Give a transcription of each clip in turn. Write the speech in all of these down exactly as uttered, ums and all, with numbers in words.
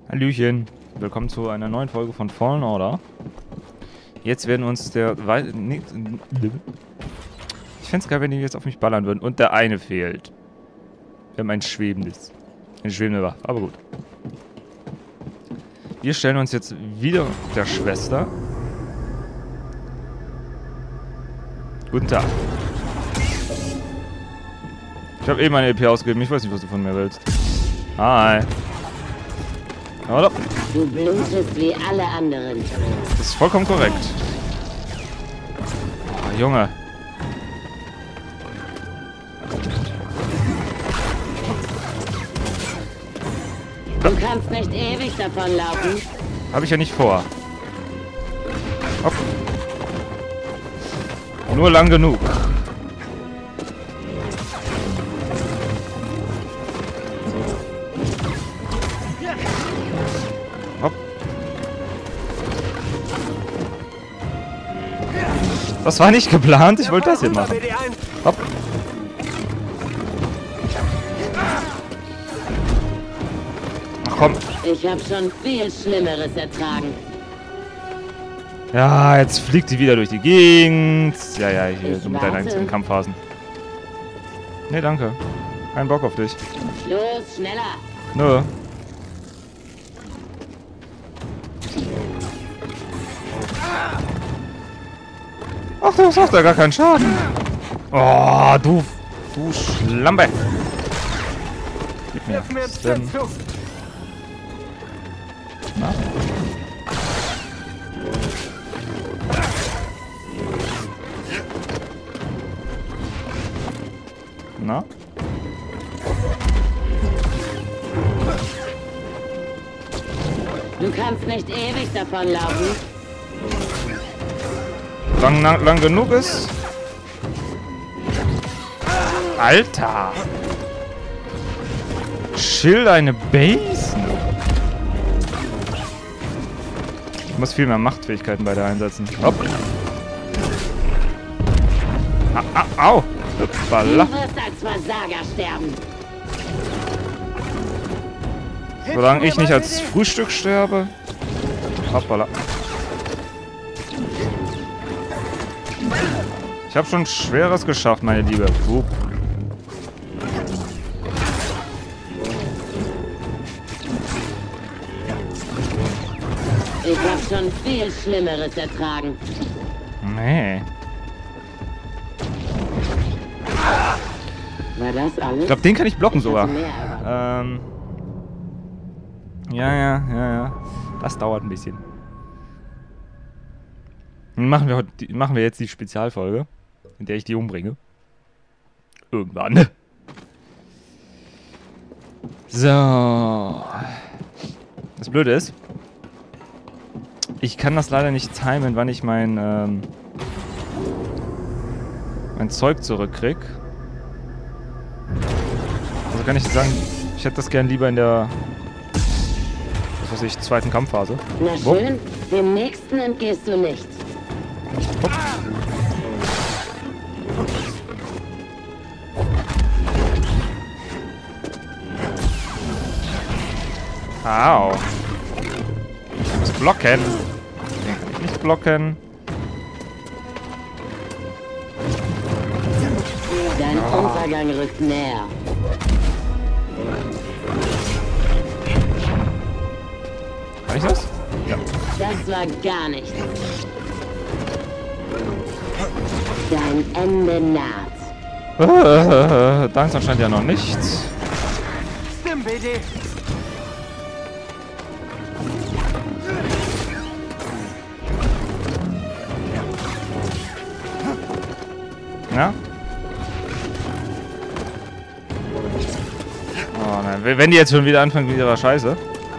Hallöchen, willkommen zu einer neuen Folge von Fallen Order. Jetzt werden uns der... Wei nee, ich fände es geil, wenn die jetzt auf mich ballern würden. Und der eine fehlt. Wir haben ein schwebendes. Eine schwebende Waffe, aber gut. Wir stellen uns jetzt wieder der Schwester. Guten Tag. Ich habe eh meine E P ausgegeben. Ich weiß nicht, was du von mir willst. Hi. Hallo. Du blutest wie alle anderen. Das ist vollkommen korrekt. Oh, Junge. Du kannst nicht ewig davonlaufen. Habe ich ja nicht vor. Hopp. Nur lang genug. Hopp. Das war nicht geplant. Ich wollte das hier machen. Hopp. Ach komm. Ich habe schon viel Schlimmeres ertragen. Ja, jetzt fliegt sie wieder durch die Gegend. Ja, ja, hier Ich so mit deinen warte. einzigen Kampfphasen. Nee, danke. Kein Bock auf dich. Los, schneller. Nö. Ach, das macht ja gar keinen Schaden. Oh, du, du Schlampe. Gib mir. Stim. Na? Na? Du kannst nicht ewig davonlaufen. Lang, lang, lang genug ist. Alter. Chill deine Base. Ich muss viel mehr Machtfähigkeiten bei der einsetzen. Hopp. Ah, ah, au. Du Hoppala. wirst als Versager sterben. Solange ich nicht als Frühstück sterbe. Hoppala. Ich habe schon Schweres geschafft, meine Liebe. Wupp. Ich habe schon viel Schlimmeres ertragen. Nee. War das alles? Ich glaube, den kann ich blocken sogar. Ich hatte mehr erwartet. Ähm. Ja, ja, ja, ja. Das dauert ein bisschen. Dann machen wir, heute, die- machen wir jetzt die Spezialfolge, in der ich die umbringe. Irgendwann. So. Das Blöde ist, ich kann das leider nicht timen, wann ich mein, ähm, mein Zeug zurückkrieg. Also kann ich sagen, ich hätte das gern lieber in der, was weiß ich, zweiten Kampfphase. Na Wupp. schön, dem nächsten entgehst du nicht. Hopp. Au. Ich muss blocken. Den kann ich nicht blocken. Dein Untergang rückt näher. Kann ich das? Ja. Das war gar nichts. Dein Ende naht. Äh, da ist anscheinend ja noch nichts. Stimmt, B D. Ja? Oh nein, wenn die jetzt schon wieder anfangen mit ihrer Scheiße.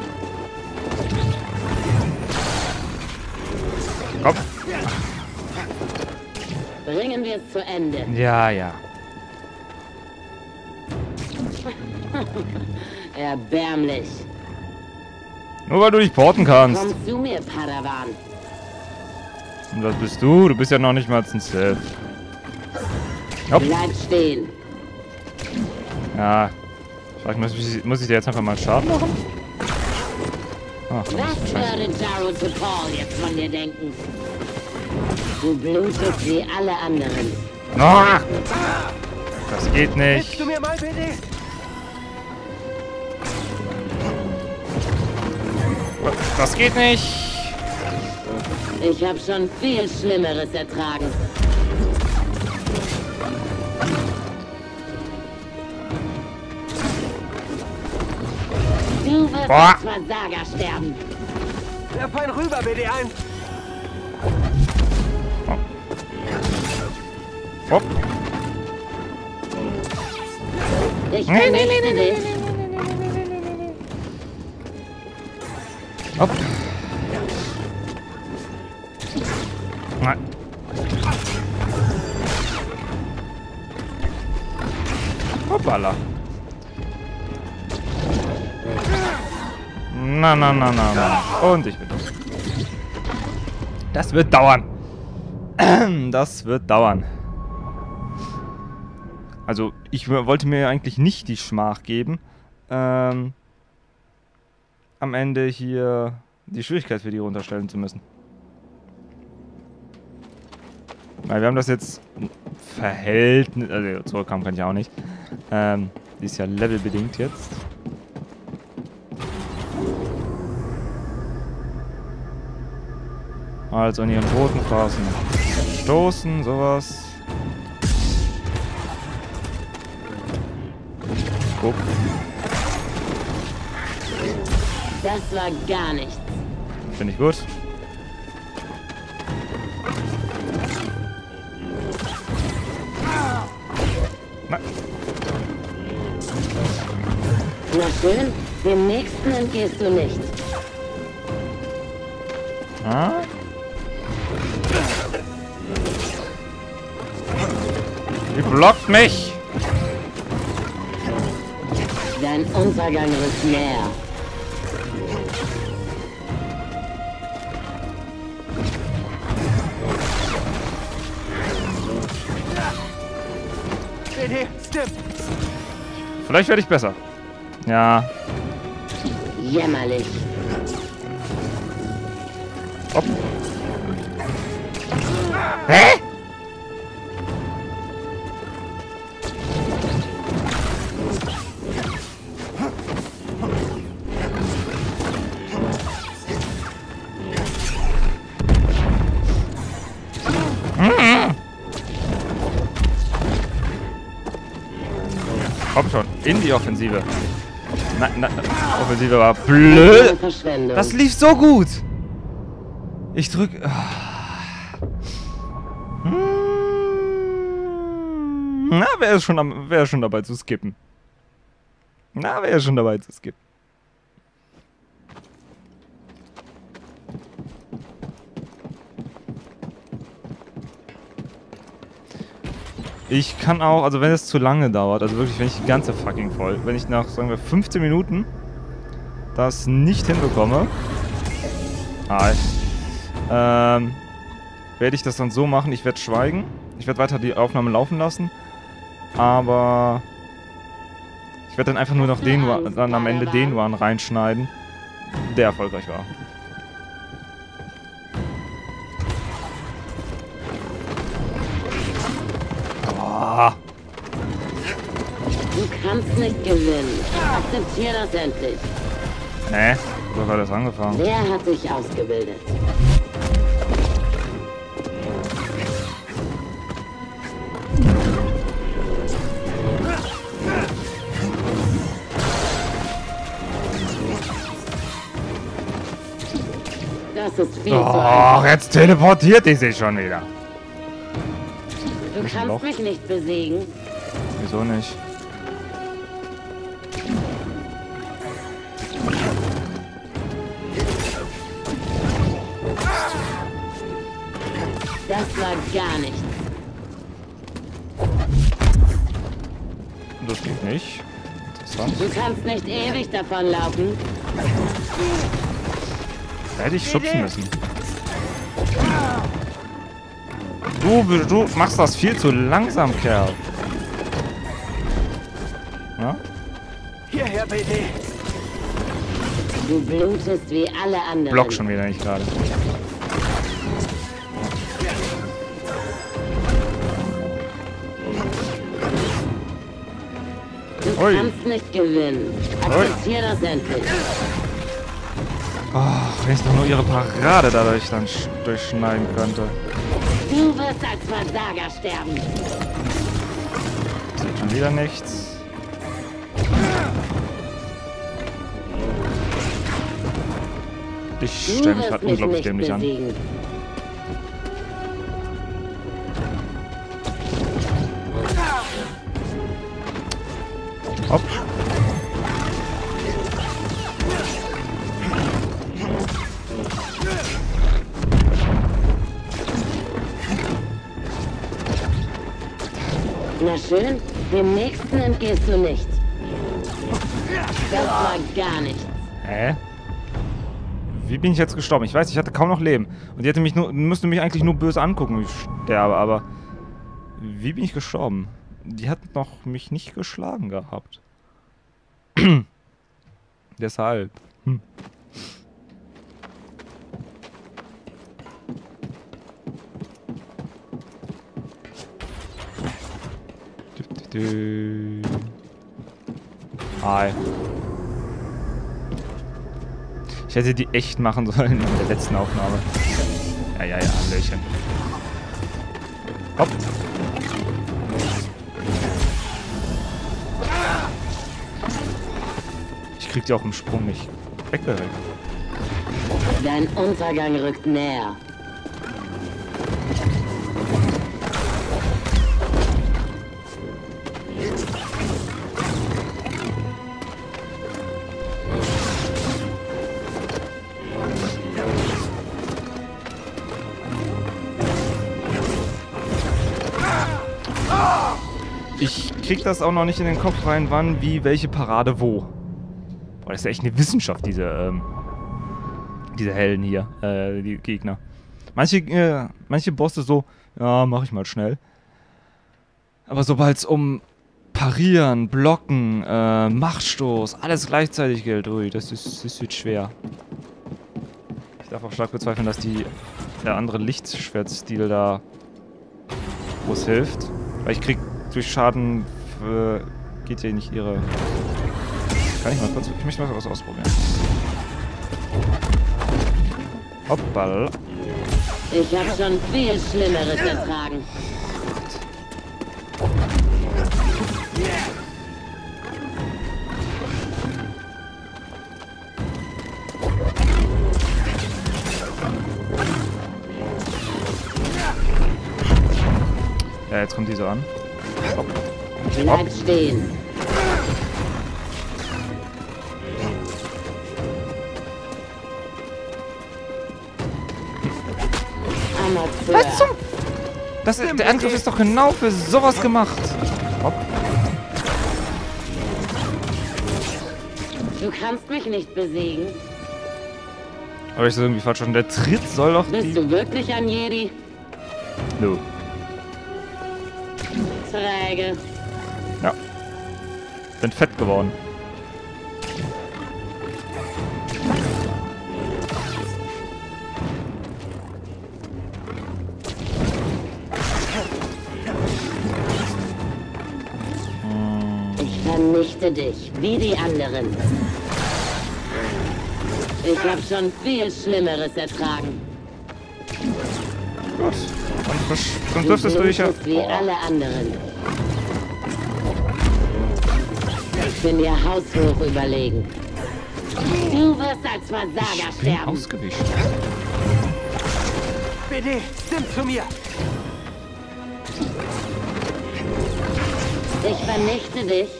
Komm. Bringen wir es zu Ende. Ja, ja. Erbärmlich. Nur weil du dich porten kannst. Komm zu mir, Padawan. Und was bist du? Du bist ja noch nicht mal ein Sith. Hopp. Bleib stehen. Ja. Ich frag mich, muss ich- muss ich dir jetzt einfach mal Schaden machen? Ach, Was würde Jaro zu Paul jetzt von dir denken? Du blutest wie alle anderen. Ah, das geht Hilfst nicht. du mir mal, bitte? Das geht nicht. Ich habe schon viel Schlimmeres ertragen. Du wirst Boah. als Versager sterben. Werf ein rüber, bitte ein. Hopp. Ich Nee, nee, vernichte dich. Hopp. Nein. Hoppala. Na, na, na, na, na. Und ich bin tot. Das wird dauern. Das wird dauern. Also, ich wollte mir eigentlich nicht die Schmach geben, ähm, am Ende hier die Schwierigkeit für die runterstellen zu müssen. Weil wir haben das jetzt Verhältnis, also zurückkommen kann ich auch nicht. Ähm, die ist ja levelbedingt jetzt. Also in ihren roten Phasen stoßen, sowas. Guck. Das war gar nichts. Finde ich gut. Nein. Na schön, dem nächsten entgehst du nicht. Ah? Die blockt mich. Dein Untergang rückt näher. Bitte, Stim. Vielleicht werde ich besser. Ja. Jämmerlich. Hopp. Hä? Komm schon, in die Offensive. Nein, nein, Offensive war blöd. Verschwendung. Das lief so gut. Ich drück. Na, wer ist schon am, wer ist schon dabei zu skippen? Na, wer ist schon dabei zu skippen? Ich kann auch, also wenn es zu lange dauert, also wirklich, wenn ich die ganze fucking voll, wenn ich nach, sagen wir, fünfzehn Minuten das nicht hinbekomme, hi, ähm, werde ich das dann so machen, ich werde schweigen, ich werde weiter die Aufnahme laufen lassen, aber ich werde dann einfach nur noch den, dann am Ende den One reinschneiden, der erfolgreich war. Du kannst nicht gewinnen. Akzeptier das endlich. Nee, so hat das angefangen. Wer hat dich ausgebildet? Das ist viel zu einfach. Oh, jetzt teleportiert die sich schon wieder. Du Loch. kannst mich nicht besiegen. Wieso nicht? Das war gar nichts. Das geht nicht. Interessant. Du kannst nicht ewig davonlaufen. Da hätte ich schubsen müssen. Du, du machst das viel zu langsam, Kerl. Ja? Hierher, bitte. Du blutest wie alle anderen. Block schon wieder nicht gerade. Du Ui. kannst nicht gewinnen. Akzeptier das endlich. Oh, wenn ich doch nur ihre Parade dadurch dann sch- durchschneiden könnte. Du wirst als Versager sterben. Sieht schon wieder nichts. Ich Du stelle mich wirst gerade mich unglaublich nicht dämlich an. besiegen. Hopp. Na schön, dem nächsten entgehst du nicht. Das war gar nichts. Hä? Wie bin ich jetzt gestorben? Ich weiß, ich hatte kaum noch Leben. Und die hätte mich nur, müsste mich eigentlich nur böse angucken, wie ich sterbe, aber... Wie bin ich gestorben? Die hat noch mich nicht geschlagen gehabt. Deshalb. Hm. Dü, dü, dü. Hi. Ich hätte die echt machen sollen in der letzten Aufnahme. Ja, ja, ja, Hallöchen. Hopp. Ich krieg die auch im Sprung nicht weggerückt. Dein Untergang rückt näher. Ich krieg das auch noch nicht in den Kopf rein, wann, wie, welche Parade, wo. Boah, das ist ja echt eine Wissenschaft, diese, ähm, diese Helden hier, äh, die Gegner. Manche, äh, manche Bosse so, ja, mach ich mal schnell. Aber sobald es um Parieren, Blocken, äh, Machtstoß, alles gleichzeitig gilt, ui, das ist, das wird schwer. Ich darf auch stark bezweifeln, dass die, der andere Lichtschwertstil da groß hilft. Weil ich krieg durch Schaden, äh, geht hier nicht ihre... Kann ich mal kurz... Ich möchte mal was ausprobieren. Hoppala. Ich habe schon viel Schlimmeres ertragen. Ja, jetzt kommt die so an. Hopp. Bleib stehen. Amateur. Was zum... Das ist, der Angriff ist doch genau für sowas gemacht. Hopp. Du kannst mich nicht besiegen. Aber ich so irgendwie falsch schon. Der Tritt soll doch Bist die... du wirklich ein Jedi? No. Träge. Ja. Bin fett geworden. Ich vernichte dich, wie die anderen. Ich habe schon viel Schlimmeres ertragen. Gut. Dann, dann dürftest du dich ja... blutest wie alle anderen. Ich bin dir haushoch überlegen. Du wirst als Versager Ich bin sterben. ausgewichen. B D, stimmt zu mir. Ich vernichte dich.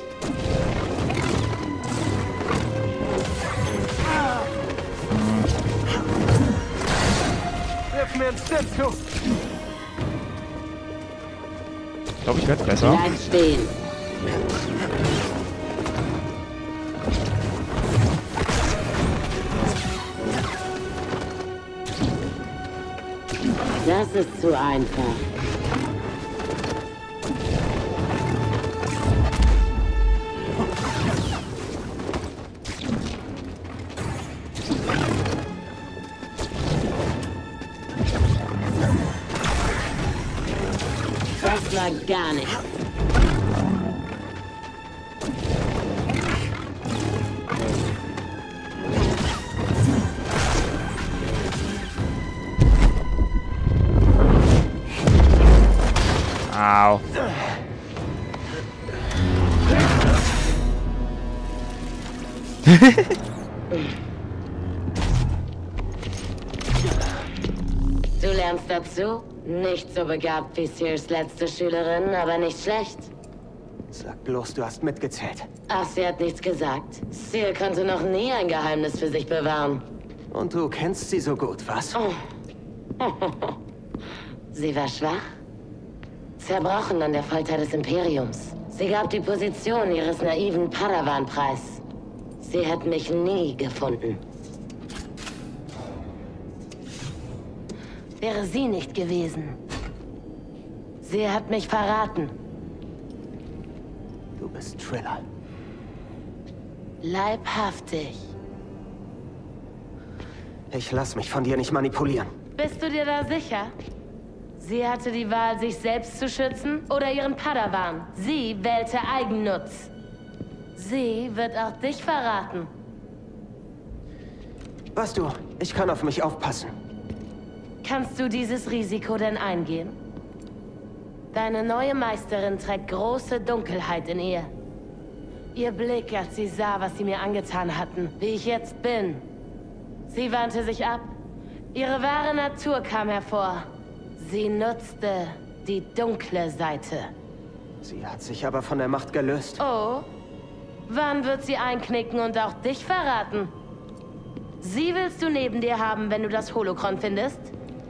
Wirf mir einen Stim zu. Ich glaube, ich werde besser. Bleib stehen. Das ist zu einfach. Das war gar nicht. Au. Du lernst dazu? Nicht so begabt wie Sears letzte Schülerin, aber nicht schlecht. Sag bloß, du hast mitgezählt. Ach, sie hat nichts gesagt. Sear konnte noch nie ein Geheimnis für sich bewahren. Und du kennst sie so gut, was? Oh. Sie war schwach, zerbrochen an der Folter des Imperiums. Sie gab die Position ihres naiven Padawan preis. Sie hat mich nie gefunden. Wäre sie nicht gewesen. Sie hat mich verraten. Du bist Trilla. Leibhaftig. Ich lass mich von dir nicht manipulieren. Bist du dir da sicher? Sie hatte die Wahl, sich selbst zu schützen oder ihren Padawan. Sie wählte Eigennutz. Sie wird auch dich verraten. Weißt du, ich kann auf mich aufpassen. Kannst du dieses Risiko denn eingehen? Deine neue Meisterin trägt große Dunkelheit in ihr. Ihr Blick, als sie sah, was sie mir angetan hatten, wie ich jetzt bin. Sie wandte sich ab. Ihre wahre Natur kam hervor. Sie nutzte die dunkle Seite. Sie hat sich aber von der Macht gelöst. Oh? Wann wird sie einknicken und auch dich verraten? Sie willst du neben dir haben, wenn du das Holocron findest?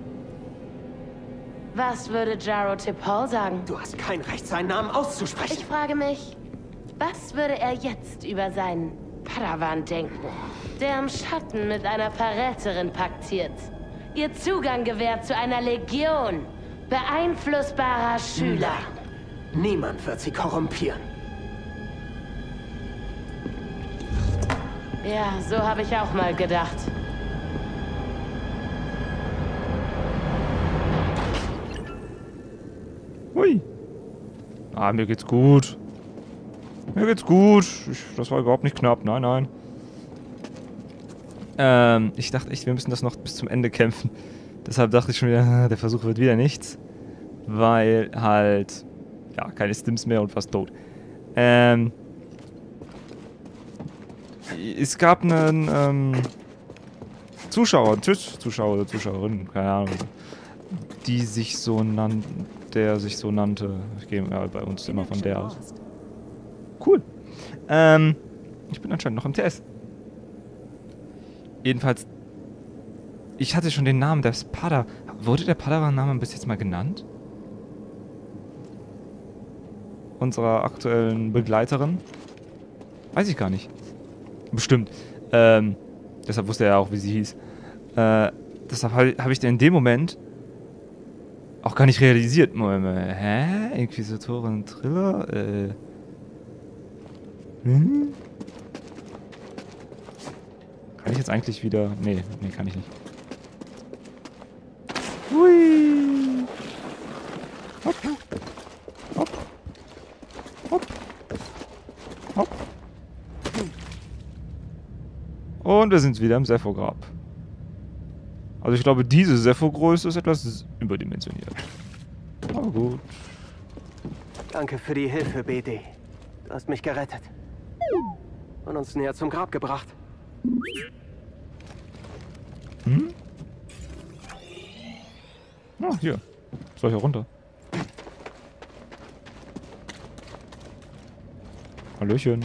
Was würde Jaro Tipol sagen? Du hast kein Recht, seinen Namen auszusprechen. Ich frage mich, was würde er jetzt über seinen Padawan denken, der im Schatten mit einer Verräterin paktiert, ihr Zugang gewährt zu einer Legion beeinflussbarer Schüler? Nein. Niemand wird sie korrumpieren. Ja, so habe ich auch mal gedacht. Hui. Ah, mir geht's gut. Mir geht's gut. Ich, das war überhaupt nicht knapp. Nein, nein. Ähm, ich dachte echt, wir müssen das noch bis zum Ende kämpfen. Deshalb dachte ich schon wieder, der Versuch wird wieder nichts. Weil halt, ja, keine Stims mehr und fast tot. Ähm, es gab einen ähm, Zuschauer, Twitch-Zuschauer oder Zuschauerin, keine Ahnung, die sich so nannte, der sich so nannte. Ich gehe ja, bei uns immer von der aus. Cool. Ähm, ich bin anscheinend noch im T S. Jedenfalls, ich hatte schon den Namen des Pada. Wurde der Padawan-Name bis jetzt mal genannt? Unserer aktuellen Begleiterin? Weiß ich gar nicht. Bestimmt. Ähm, deshalb wusste er ja auch, wie sie hieß. Äh, deshalb habe hab ich den in dem Moment auch gar nicht realisiert. Moment, hä? Inquisitorin Trilla? Äh. Hm? Kann ich jetzt eigentlich wieder... Nee, nee, kann ich nicht. Hui! Hopp! Hopp! Hopp! Hopp! Und wir sind wieder im Sephograb. Also ich glaube, diese Sephogröße ist etwas überdimensioniert. Aber gut. Danke für die Hilfe, B D. Du hast mich gerettet. Und uns näher zum Grab gebracht. Hm? Ah, hier. Soll ich hier runter? Hallöchen.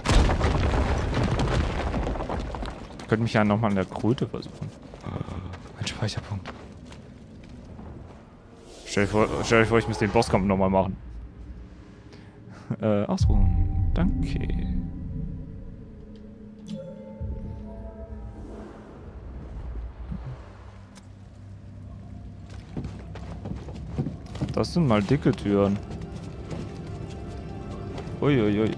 Ich könnte mich ja nochmal in der Kröte versuchen. Ein Speicherpunkt. Stell dir vor, stell dir vor ich muss den Bosskampf nochmal machen. Äh, ausruhen. Danke. Das sind mal dicke Türen. Uiuiui. Ui, ui.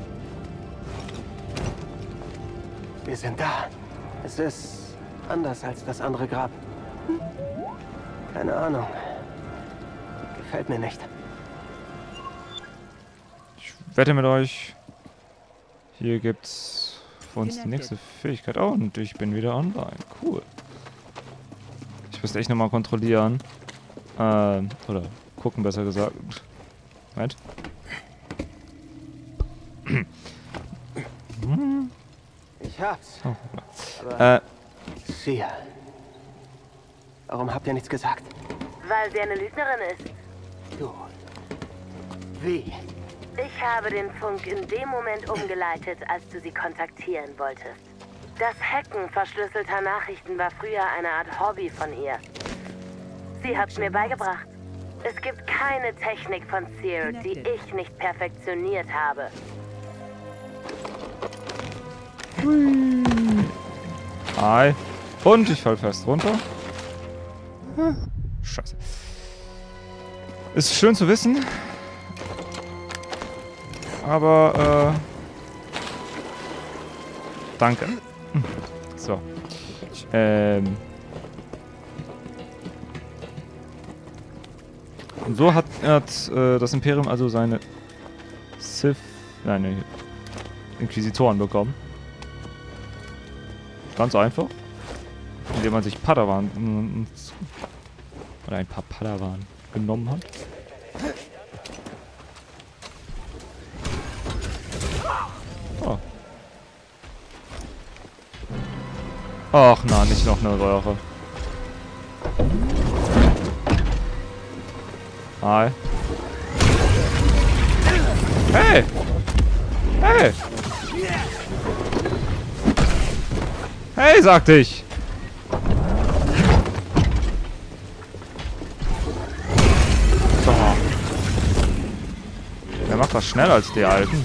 Wir sind da. Es ist anders als das andere Grab. Keine Ahnung. Gefällt mir nicht. wette mit euch. Hier gibt's für uns die nächste Fähigkeit. Oh, und ich bin wieder online. Cool. Ich müsste echt nochmal kontrollieren. Ähm, oder gucken, besser gesagt. Moment. Ich hab's. Oh, Aber äh, Sia. Warum habt ihr nichts gesagt? Weil sie eine Lügnerin ist. Du. Wie? Ich habe den Funk in dem Moment umgeleitet, als du sie kontaktieren wolltest. Das Hacken verschlüsselter Nachrichten war früher eine Art Hobby von ihr. Sie hat's mir beigebracht. Es gibt keine Technik von Seer, die ich nicht perfektioniert habe. Hi. Und ich fall fest runter. Hm. Scheiße. Ist schön zu wissen. Aber, äh... danke. So. Ähm... Und so hat, hat äh, das Imperium also seine Sith... Nein, nee, Inquisitoren bekommen. Ganz einfach. Indem man sich Padawan... Oder ein paar Padawan genommen hat. Oh. Ach na, nicht noch eine Röhre. Hi. Hey! Hey! Hey, sagte ich! So. Wer macht das schneller als die Alten?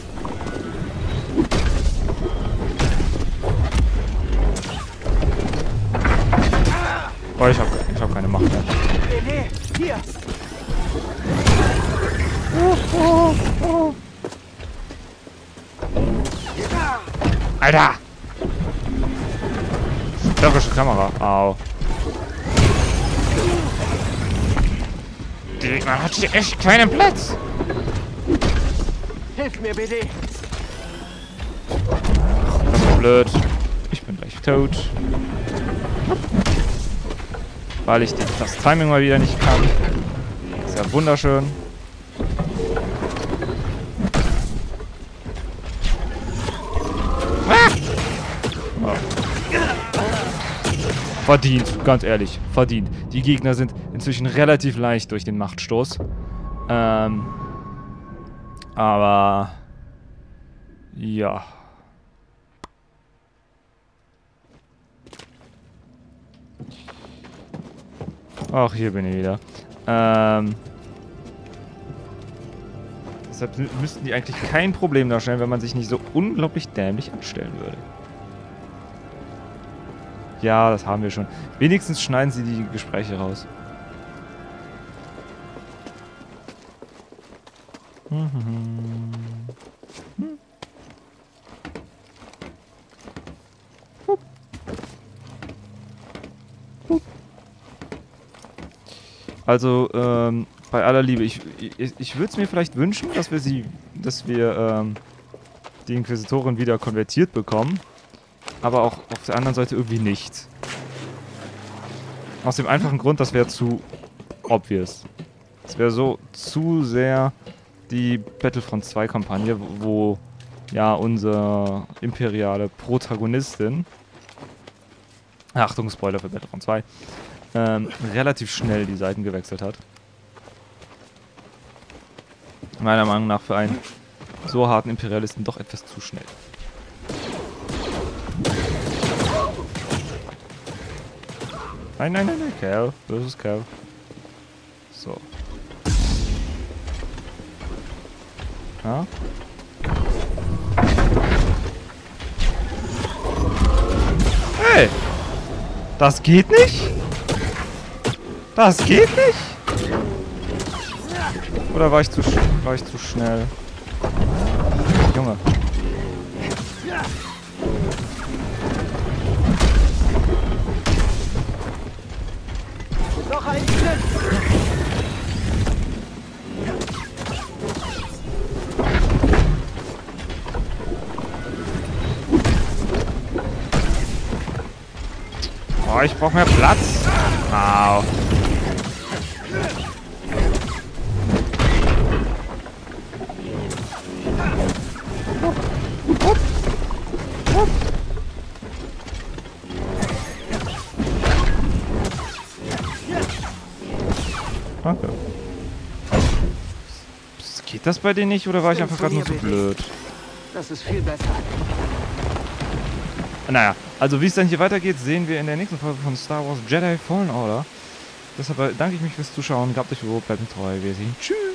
Oh, ich hab, ich hab keine Macht mehr. Nee, hier! Oh, oh, oh. Alter! Störrische Kamera. Au. Die Gegner hat hier echt keinen Platz. Hilf mir, B D! Das ist blöd. Ich bin gleich tot. Weil ich die, das Timing mal wieder nicht kann. Ist ja wunderschön. Ah! Oh. Verdient, ganz ehrlich, verdient. Die Gegner sind inzwischen relativ leicht durch den Machtstoß. Ähm, aber ja. Ach, hier bin ich wieder. Ähm, deshalb müssten die eigentlich kein Problem darstellen, wenn man sich nicht so unglaublich dämlich anstellen würde. Ja, das haben wir schon. Wenigstens schneiden sie die Gespräche raus. Hm, hm, hm. Hm. Hup. Hup. Also, ähm, bei aller Liebe, ich, ich, ich würde es mir vielleicht wünschen, dass wir sie, dass wir, ähm, die Inquisitorin wieder konvertiert bekommen. Aber auch auf der anderen Seite irgendwie nicht. Aus dem einfachen Grund, das wäre zu obvious. Das wäre so zu sehr die Battlefront zwei Kampagne, wo, wo ja unsere imperiale Protagonistin, Achtung, Spoiler für Battlefront zwei, ähm, relativ schnell die Seiten gewechselt hat. Meiner Meinung nach für einen so harten Imperialisten doch etwas zu schnell. Nein, nein, nein, nein, Cal. Das ist Cal. So. Ja. Hey! Das geht nicht? Das geht nicht? Oder war ich zu, sch war ich zu schnell? Junge. Noch ein Schritt! Oh, ich brauche mehr Platz. Au. Danke. Geht das bei denen nicht oder war ich einfach gerade nur zu blöd? Das ist viel besser. Naja, also wie es dann hier weitergeht, sehen wir in der nächsten Folge von Star Wars Jedi Fallen Order. Deshalb danke ich mich fürs Zuschauen. Gehabt euch wohl, bleibt mir treu. Wir sehen. Tschüss.